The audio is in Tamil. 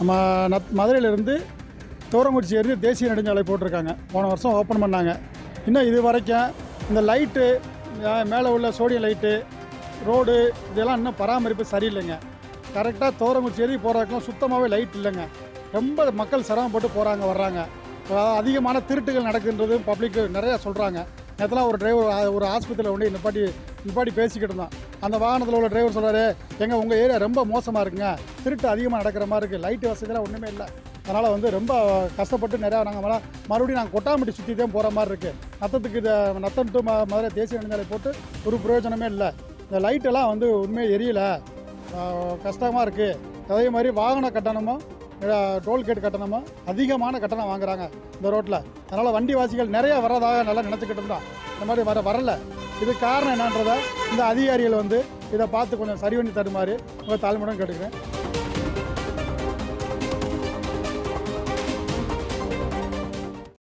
நம்ம மதுரையிலேருந்து தூரங்குறிச்சி ஏறி தேசிய நெடுஞ்சாலை போட்டிருக்காங்க. போன வருஷம் ஓப்பன் பண்ணாங்க. இன்னும் இது வரைக்கும் இந்த லைட்டு மேலே உள்ள சோடியம் லைட்டு ரோடு இதெல்லாம் இன்னும் பராமரிப்பு சரியில்லைங்க. கரெக்டாக தூரங்குறிச்சி ஏறி போகிறதுக்கெலாம் சுத்தமாகவே லைட் இல்லைங்க. ரொம்ப மக்கள் சிரமப்பட்டு போகிறாங்க வர்றாங்க. அதிகமான திருட்டுகள் நடக்குன்றது பப்ளிக் நிறையா சொல்கிறாங்க. நேற்றுலாம் ஒரு டிரைவர் ஒரு ஆஸ்பத்திரியில் கொண்டு நிப்பாட்டி பேசிக்கிட்டு இருந்தான். அந்த வாகனத்தில் உள்ள டிரைவர் சொல்கிறாரு, உங்கள் ஏரியா ரொம்ப மோசமாக இருக்குங்க, திருட்டு அதிகமாக நடக்கிற மாதிரி இருக்குது, லைட்டு வசதியெல்லாம் ஒன்றுமே இல்லை, அதனால் ரொம்ப கஷ்டப்பட்டு நிறையா நாங்கள் மறுபடியும் நாங்கள் கொட்டாம்பட்டி சுற்றி தான் போகிற மாதிரி இருக்குது. நத்தம் டு மதுரை தேசிய நெடுஞ்சாலை போட்டு ஒரு பிரயோஜனமே இல்லை. இந்த லைட்டெல்லாம் உண்மையாக எரியலை, கஷ்டமாக இருக்குது. அதே மாதிரி வாகன கட்டணமும் டோல்கேட் கட்டணமும் அதிகமான கட்டணம் வாங்குறாங்க இந்த ரோட்டில். அதனால் வண்டிவாசிகள் நிறையா வர்றதாக நல்லா நினச்சிக்கிட்டு இருந்தான். இந்த மாதிரி வரல. இது காரணம் என்னன்றதை இந்த அதிகாரிகள் இதை பார்த்து கொஞ்சம் சரி பண்ணி தருமாறு உங்கள் தாழ்மையுடன் கேட்டுக்கிறேன்.